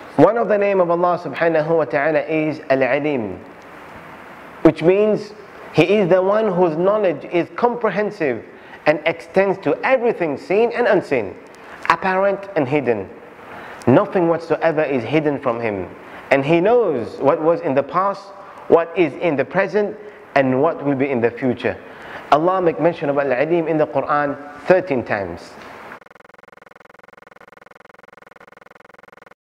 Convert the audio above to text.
One of the name of Allah subhanahu wa ta'ala is Al-Alim, which means He is the one whose knowledge is comprehensive and extends to everything seen and unseen, apparent and hidden. Nothing whatsoever is hidden from Him. And He knows what was in the past, what is in the present, and what will be in the future. Allah make mention of Al-Alim in the Quran 13 times.